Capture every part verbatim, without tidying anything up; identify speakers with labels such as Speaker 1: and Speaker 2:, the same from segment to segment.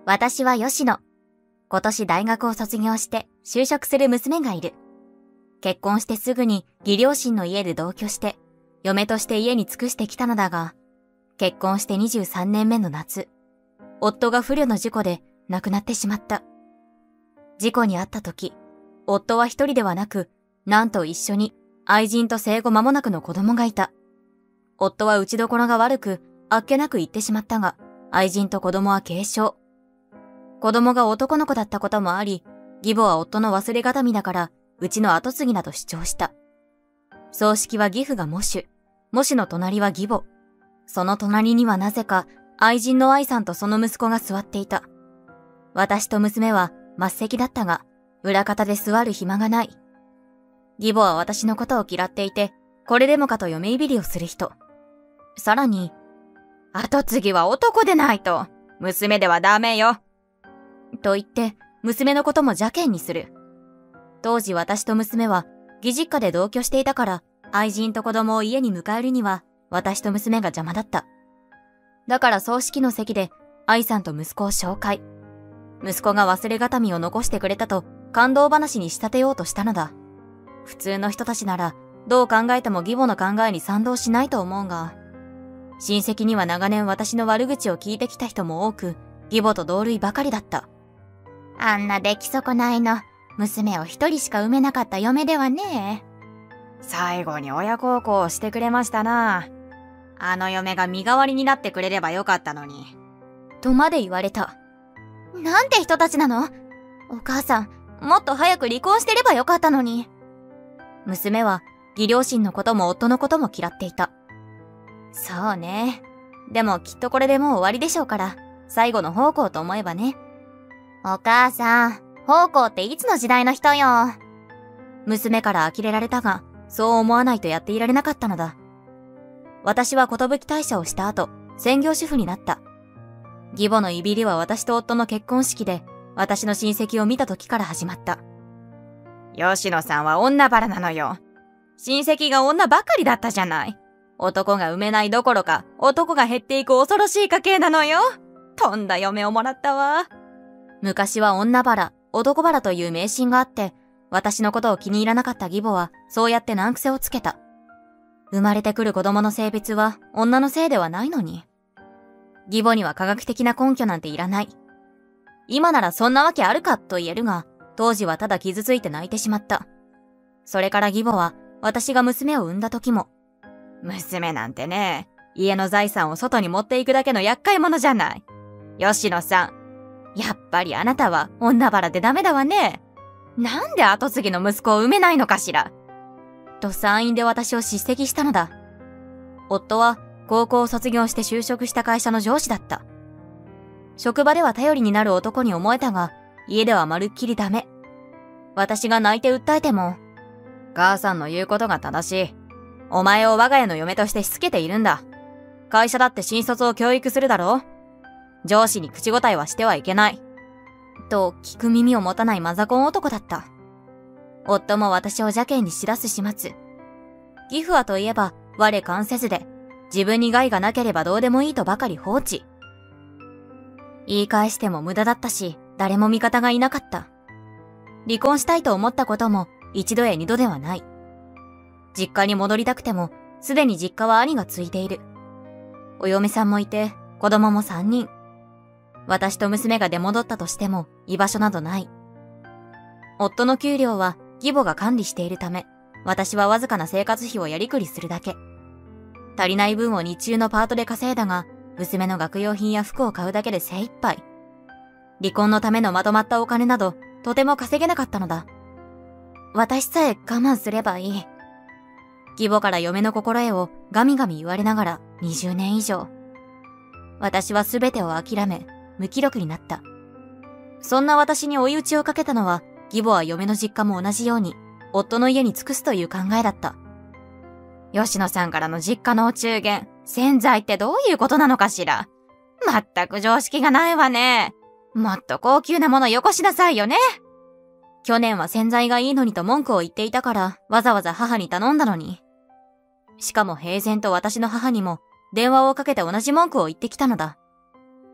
Speaker 1: 私は吉野。今年大学を卒業して就職する娘がいる。結婚してすぐに義両親の家で同居して、嫁として家に尽くしてきたのだが、結婚してにじゅうさんねんめの夏、夫が不慮の事故で亡くなってしまった。事故に遭った時、夫は一人ではなく、なんと一緒に愛人と生後間もなくの子供がいた。夫は打ちどころが悪く、あっけなく言ってしまったが、愛人と子供は軽傷。子供が男の子だったこともあり、義母は夫の忘れがたみだから、うちの後継ぎだと主張した。葬式は義父が喪主、喪主の隣は義母。その隣にはなぜか、愛人の愛さんとその息子が座っていた。私と娘は末席だったが、裏方で座る暇がない。義母は私のことを嫌っていて、これでもかと嫁いびりをする人。さらに、
Speaker 2: 後継ぎは男でないと、娘ではダメよ。
Speaker 1: と言って、娘のことも邪険にする。当時私と娘は、義実家で同居していたから、愛人と子供を家に迎えるには、私と娘が邪魔だった。だから葬式の席で、愛さんと息子を紹介。息子が忘れがたみを残してくれたと、感動話に仕立てようとしたのだ。普通の人たちなら、どう考えても義母の考えに賛同しないと思うが、親戚には長年私の悪口を聞いてきた人も多く、義母と同類ばかりだった。
Speaker 2: あんな出来損ないの、娘を一人しか産めなかった嫁ではねえ。最後に親孝行をしてくれましたな。あの嫁が身代わりになってくれればよかったのに。
Speaker 1: とまで言われた。
Speaker 2: なんて人たちなの？お母さん、もっと早く離婚してればよかったのに。
Speaker 1: 娘は、義両親のことも夫のことも嫌っていた。そうね。でもきっとこれでもう終わりでしょうから、最後の奉公と思えばね。
Speaker 2: お母さん、奉公っていつの時代の人よ。
Speaker 1: 娘から呆れられたが、そう思わないとやっていられなかったのだ。私は寿退社をした後、専業主婦になった。義母のいびりは私と夫の結婚式で、私の親戚を見た時から始まった。
Speaker 2: 吉野さんは女腹なのよ。親戚が女ばかりだったじゃない。男が産めないどころか、男が減っていく恐ろしい家系なのよ。とんだ嫁をもらったわ。
Speaker 1: 昔は女腹、男腹という迷信があって、私のことを気に入らなかった義母は、そうやって難癖をつけた。生まれてくる子供の性別は女のせいではないのに。義母には科学的な根拠なんていらない。今ならそんなわけあるかと言えるが、当時はただ傷ついて泣いてしまった。それから義母は、私が娘を産んだ時も、
Speaker 2: 娘なんてね、家の財産を外に持っていくだけの厄介者じゃない。吉野さん、やっぱりあなたは女腹でダメだわね。なんで後継ぎの息子を産めないのかしら。
Speaker 1: と産院で私を叱責したのだ。夫は高校を卒業して就職した会社の上司だった。職場では頼りになる男に思えたが、家ではまるっきりダメ。私が泣いて訴えても、
Speaker 2: 母さんの言うことが正しい。お前を我が家の嫁としてしつけているんだ。会社だって新卒を教育するだろう。上司に口答えはしてはいけない。
Speaker 1: と聞く耳を持たないマザコン男だった。夫も私を邪険に知らす始末。義父はといえば我関せずで、自分に害がなければどうでもいいとばかり放置。言い返しても無駄だったし、誰も味方がいなかった。離婚したいと思ったことも一度や二度ではない。実家に戻りたくても、すでに実家は兄が継いでいる。お嫁さんもいて、子供も三人。私と娘が出戻ったとしても居場所などない。夫の給料は義母が管理しているため、私はわずかな生活費をやりくりするだけ。足りない分を日中のパートで稼いだが、娘の学用品や服を買うだけで精一杯。離婚のためのまとまったお金など、とても稼げなかったのだ。私さえ我慢すればいい。義母から嫁の心得をガミガミ言われながらにじゅうねん以上。私はすべてを諦め、無気力になった。そんな私に追い打ちをかけたのは、義母は嫁の実家も同じように、夫の家に尽くすという考えだった。
Speaker 2: 吉野さんからの実家のお中元、洗剤ってどういうことなのかしら。まったく常識がないわね。もっと高級なものよこしなさいよね。
Speaker 1: 去年は洗剤がいいのにと文句を言っていたから、わざわざ母に頼んだのに。しかも平然と私の母にも、電話をかけて同じ文句を言ってきたのだ。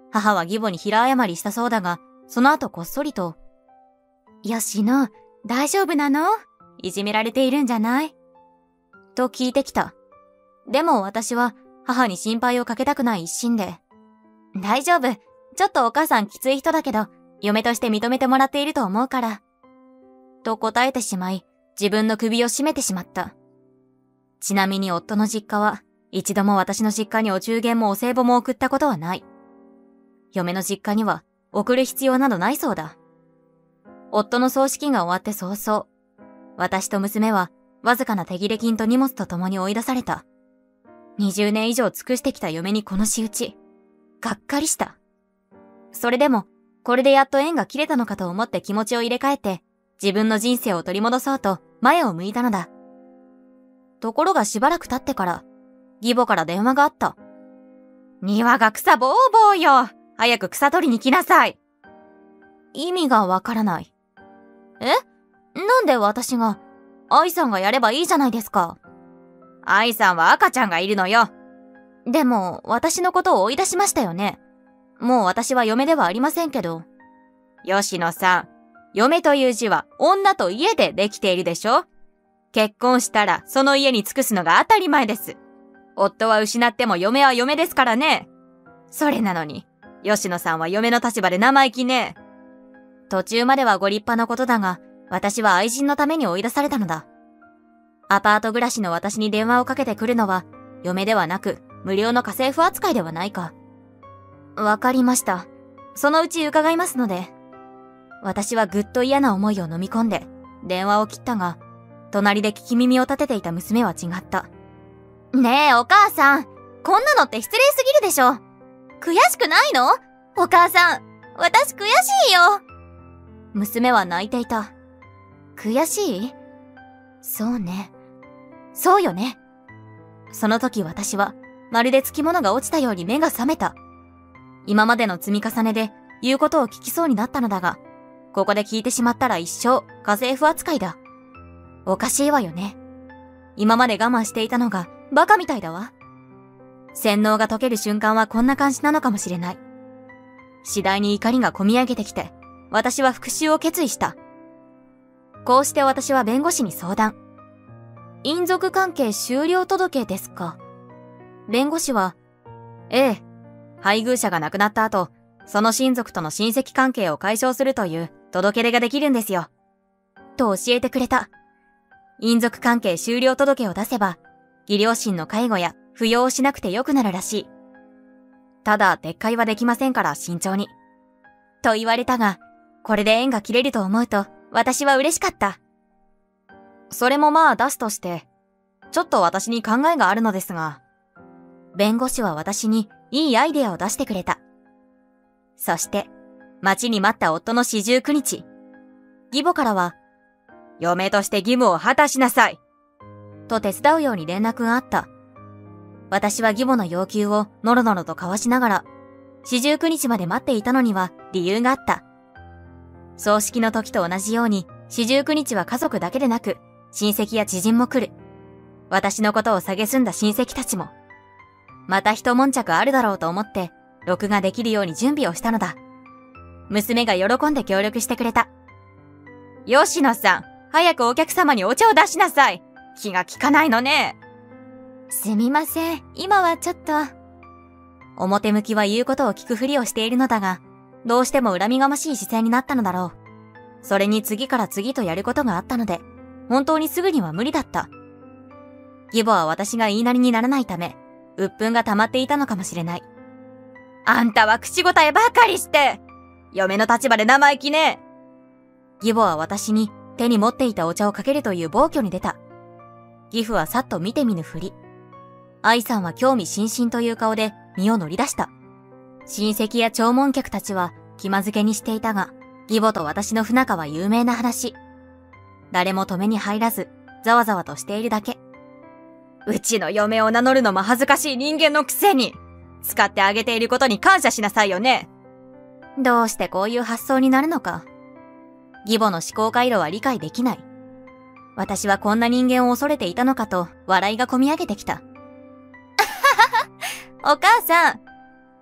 Speaker 1: 母は義母に平謝りしたそうだが、その後こっそりと、吉野、大丈夫なの？いじめられているんじゃない？と聞いてきた。でも私は母に心配をかけたくない一心で、大丈夫。ちょっとお母さんきつい人だけど、嫁として認めてもらっていると思うから。と答えてしまい、自分の首を絞めてしまった。ちなみに夫の実家は、一度も私の実家にお中元もお歳暮も送ったことはない。嫁の実家には、送る必要などないそうだ。夫の葬式が終わって早々、私と娘は、わずかな手切れ金と荷物と共に追い出された。にじゅうねん以上尽くしてきた嫁にこの仕打ち。がっかりした。それでも、これでやっと縁が切れたのかと思って気持ちを入れ替えて、自分の人生を取り戻そうと前を向いたのだ。ところがしばらく経ってから、義母から電話があった。庭が草ぼうぼうよ。早く草取りに来なさい。意味がわからない。え？なんで私が、愛さんがやればいいじゃないですか。愛さんは赤ちゃんがいるのよ。でも、私のことを追い出しましたよね。もう私は嫁ではありませんけど。吉野さん、嫁という字は女と家でできているでしょ？結婚したらその家に尽くすのが当たり前です。夫は失っても嫁は嫁ですからね。それなのに、吉野さんは嫁の立場で生意気ね。途中まではご立派なことだが、私は愛人のために追い出されたのだ。アパート暮らしの私に電話をかけてくるのは、嫁ではなく、無料の家政婦扱いではないか。わかりました。そのうち伺いますので。私はぐっと嫌な思いを飲み込んで、電話を切ったが、隣で聞き耳を立てていた娘は違った。ねえ、お母さん。こんなのって失礼すぎるでしょ。悔しくないの？お母さん、私悔しいよ。娘は泣いていた。悔しい？そうね。そうよね。その時私は、まるでつきものが落ちたように目が覚めた。今までの積み重ねで言うことを聞きそうになったのだが、ここで聞いてしまったら一生家政婦扱いだ。おかしいわよね。今まで我慢していたのがバカみたいだわ。洗脳が解ける瞬間はこんな感じなのかもしれない。次第に怒りがこみ上げてきて、私は復讐を決意した。こうして私は弁護士に相談。姻族関係終了届ですか？弁護士は、ええ、配偶者が亡くなった後、その親族との親戚関係を解消するという届け出ができるんですよ。と教えてくれた。姻族関係終了届を出せば、義両親の介護や扶養をしなくてよくなるらしい。ただ、撤回はできませんから慎重に。と言われたが、これで縁が切れると思うと、私は嬉しかった。それもまあ出すとして、ちょっと私に考えがあるのですが、弁護士は私にいいアイデアを出してくれた。そして、待ちに待った夫の四十九日。義母からは、嫁として義務を果たしなさい。と手伝うように連絡があった。私は義母の要求をノロノロと交わしながら、四十九日まで待っていたのには理由があった。葬式の時と同じように、四十九日は家族だけでなく、親戚や知人も来る。私のことを蔑んだ親戚たちも。また一悶着あるだろうと思って、録画できるように準備をしたのだ。娘が喜んで協力してくれた。吉野さん、早くお客様にお茶を出しなさい。気が利かないのね。すみません、今はちょっと。表向きは言うことを聞くふりをしているのだが、どうしても恨みがましい姿勢になったのだろう。それに次から次とやることがあったので、本当にすぐには無理だった。義母は私が言いなりにならないため、鬱憤が溜まっていたのかもしれない。あんたは口答えばかりして、嫁の立場で生意気ね。義母は私に手に持っていたお茶をかけるという暴挙に出た。義父はさっと見て見ぬふり。愛さんは興味津々という顔で身を乗り出した。親戚や弔問客たちは気まずけにしていたが、義母と私の不仲は有名な話。誰も止めに入らず、ざわざわとしているだけ。うちの嫁を名乗るのも恥ずかしい人間のくせに、使ってあげていることに感謝しなさいよね。どうしてこういう発想になるのか。義母の思考回路は理解できない。私はこんな人間を恐れていたのかと笑いがこみ上げてきた。お母さん、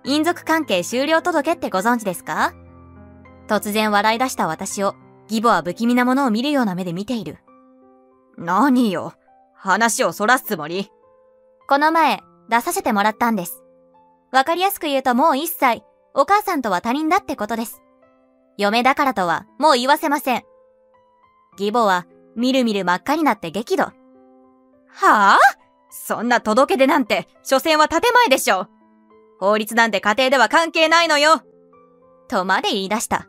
Speaker 1: 姻族関係終了届ってご存知ですか？突然笑い出した私を、義母は不気味なものを見るような目で見ている。
Speaker 2: 何よ。話をそらすつもり？
Speaker 1: この前、出させてもらったんです。わかりやすく言うともう一切、お母さんとは他人だってことです。嫁だからとは、もう言わせません。義母は、みるみる真っ赤になって激怒。
Speaker 2: はあ？そんな届け出なんて、所詮は建前でしょ。法律なんて家庭では関係ないのよ。
Speaker 1: とまで言い出した。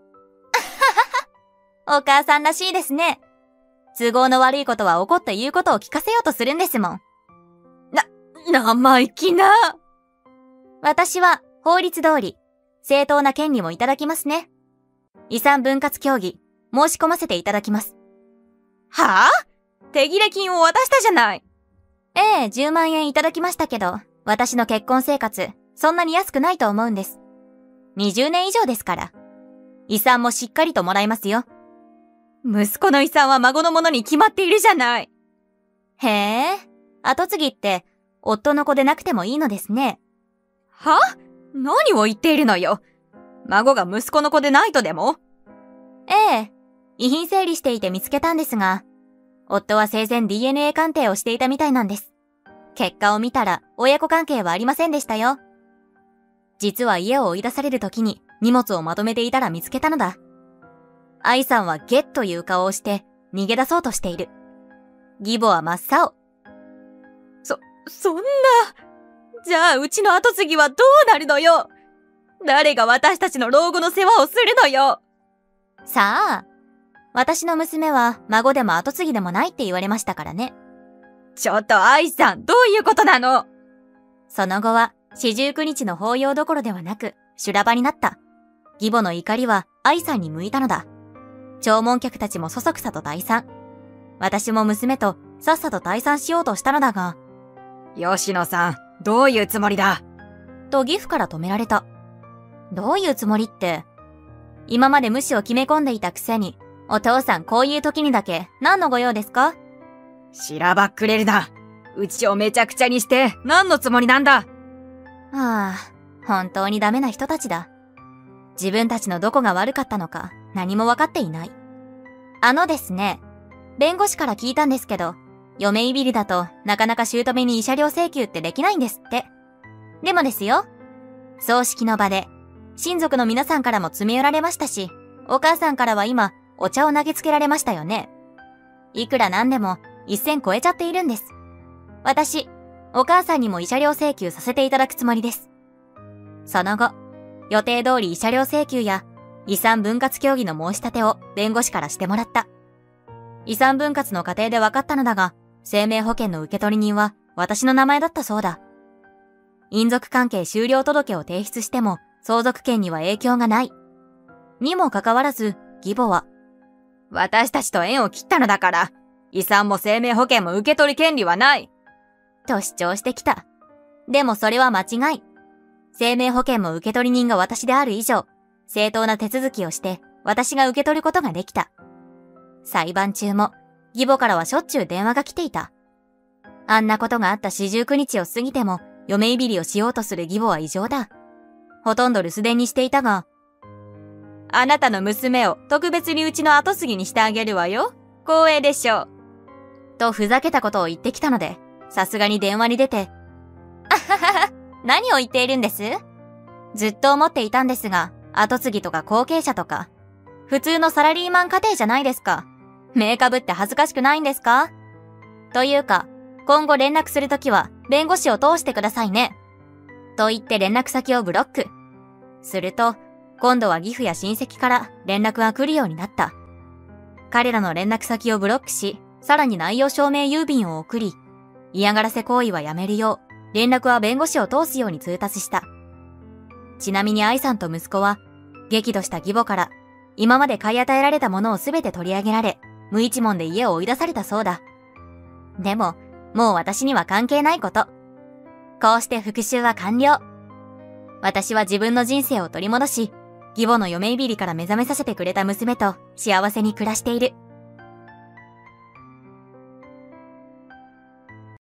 Speaker 1: お母さんらしいですね。都合の悪いことは怒って言うことを聞かせようとするんですもん。
Speaker 2: な、生意気な。
Speaker 1: 私は法律通り、正当な権利もいただきますね。遺産分割協議、申し込ませていただきます。
Speaker 2: はぁ？手切れ金を渡したじゃない。
Speaker 1: ええ、じゅうまんえんいただきましたけど、私の結婚生活、そんなに安くないと思うんです。にじゅうねん以上ですから。遺産もしっかりともらいますよ。
Speaker 2: 息子の遺産は孫のものに決まっているじゃない。
Speaker 1: へえ、後継ぎって、夫の子でなくてもいいのですね。
Speaker 2: は？何を言っているのよ。孫が息子の子でないとでも？
Speaker 1: ええ、遺品整理していて見つけたんですが、夫は生前 ディーエヌエー 鑑定をしていたみたいなんです。結果を見たら親子関係はありませんでしたよ。実は家を追い出される時に荷物をまとめていたら見つけたのだ。愛さんはゲッという顔をして逃げ出そうとしている。義母は真っ青。
Speaker 2: そ、そんな。じゃあうちの後継ぎはどうなるのよ。誰が私たちの老後の世話をするのよ。
Speaker 1: さあ、私の娘は孫でも後継ぎでもないって言われましたからね。
Speaker 2: ちょっと愛さん、どういうことなの？
Speaker 1: その後は四十九日の法要どころではなく修羅場になった。義母の怒りは愛さんに向いたのだ。弔問客たちもそそくさと退散。私も娘とさっさと退散しようとしたのだが、
Speaker 2: 吉野さん、どういうつもりだ？
Speaker 1: と義父から止められた。どういうつもりって、今まで無視を決め込んでいたくせに、お父さんこういう時にだけ何のご用ですか？
Speaker 2: しらばっくれるな。うちをめちゃくちゃにして何のつもりなんだ？
Speaker 1: はあ、本当にダメな人たちだ。自分たちのどこが悪かったのか何もわかっていない。あのですね、弁護士から聞いたんですけど、嫁いびりだとなかなか姑に慰謝料請求ってできないんですって。でもですよ、葬式の場で親族の皆さんからも詰め寄られましたし、お母さんからは今お茶を投げつけられましたよね。いくらなんでも一線超えちゃっているんです。私、お母さんにも慰謝料請求させていただくつもりです。その後、予定通り慰謝料請求や遺産分割協議の申し立てを弁護士からしてもらった。遺産分割の過程で分かったのだが、生命保険の受取人は私の名前だったそうだ。姻族関係終了届を提出しても相続権には影響がない。にもかかわらず、義母は、
Speaker 2: 私たちと縁を切ったのだから、遺産も生命保険も受け取る権利はない。
Speaker 1: と主張してきた。でもそれは間違い。生命保険も受取人が私である以上、正当な手続きをして私が受け取ることができた。裁判中も義母からはしょっちゅう電話が来ていた。あんなことがあった四十九日を過ぎても嫁いびりをしようとする義母は異常だ。ほとんど留守電にしていたが、
Speaker 2: あなたの娘を特別にうちの後継ぎにしてあげるわよ。光栄でしょう。
Speaker 1: とふざけたことを言ってきたので、さすがに電話に出て、あははは、何を言っているんです？ずっと思っていたんですが、後継ぎとか後継者とか、普通のサラリーマン家庭じゃないですか。名かぶって恥ずかしくないんですか？というか、今後連絡するときは弁護士を通してくださいね。と言って連絡先をブロック。すると、今度は義父や親戚から連絡が来るようになった。彼らの連絡先をブロックし、さらに内容証明郵便を送り、嫌がらせ行為はやめるよう、連絡は弁護士を通すように通達した。ちなみに愛さんと息子は、激怒した義母から、今まで買い与えられたものをすべて取り上げられ、無一文で家を追い出されたそうだ。でも、もう私には関係ないこと。こうして復讐は完了。私は自分の人生を取り戻し、義母の嫁いびりから目覚めさせてくれた娘と幸せに暮らしている。